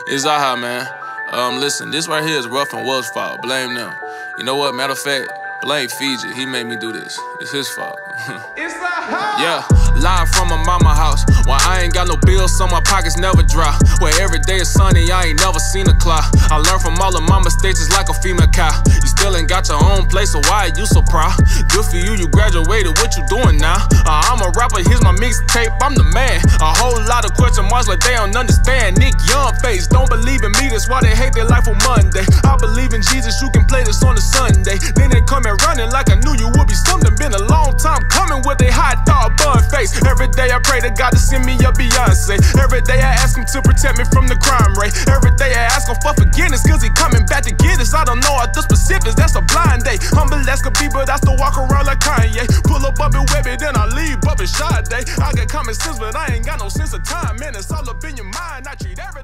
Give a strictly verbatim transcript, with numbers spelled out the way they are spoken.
It's Aha, man. Um, listen, this right here is Rough and Wells' fault. Blame them. You know what? Matter of fact, blame Fiji. He made me do this. It's his fault. It's Aha! Yeah, live from my mama house. While I ain't got no bills, so my pockets never dry. Where every day is sunny, I ain't never seen a cloud. I learned from all of my mistakes, it's like a female cow. You still ain't got your own place, so why are you so proud? Good for you, you graduated, what you doing now? Uh, I'm a rapper, here's my mixtape, I'm the man. A whole lot of question marks like they don't understand. Nick Young face, don't believe in me, that's why they hate their life on Monday. I believe in Jesus, you can play this on a Sunday. Then they come and running like I knew you would be something. Been a long time coming with a hot dog bun face. Every day I pray to God to send me a Beyonce. Every day I ask him to protect me from the crime rate. Every day I ask him for forgiveness, cause he coming back to get us. I don't know all the specifics, that's a blind day. Humble as could be, but I still walk around like Kanye. Pull up up and webby, then I leave up and shy day. I got common sense, but I ain't got no sense of time. Man, it's all up in your mind. I treat every